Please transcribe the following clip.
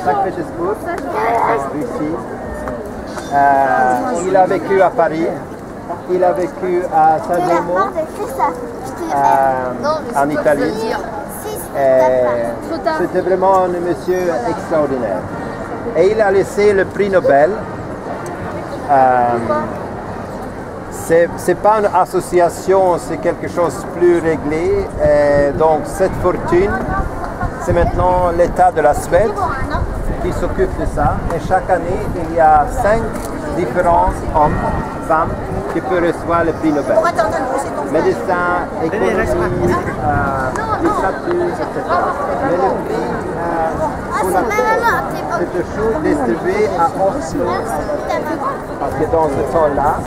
Saint-Pétersbourg, en Russie. Il a vécu à Paris. Il a vécu à San Remo, en Italie. C'était vraiment un monsieur extraordinaire. Et il a laissé le prix Nobel. C'est pas une association, c'est quelque chose de plus réglé. Donc cette fortune, c'est maintenant l'État de la Suède qui s'occupe de ça. Et chaque année, il y a 5 différents hommes, femmes, qui peuvent recevoir le prix Nobel. Médecin, économie, littérature, etc. Mais le prix pour la paix, c'est toujours distribué à Oslo. Parce que dans ce temps-là,